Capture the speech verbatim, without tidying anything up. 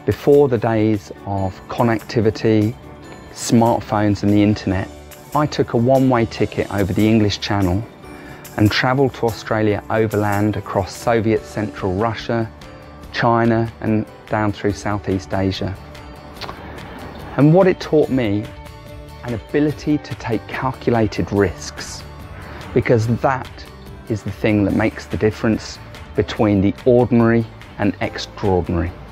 Before the days of connectivity, smartphones and the internet, I took a one-way ticket over the English Channel and travelled to Australia overland across Soviet Central Russia, China and down through Southeast Asia. And what it taught me, an ability to take calculated risks, because that is the thing that makes the difference between the ordinary and extraordinary.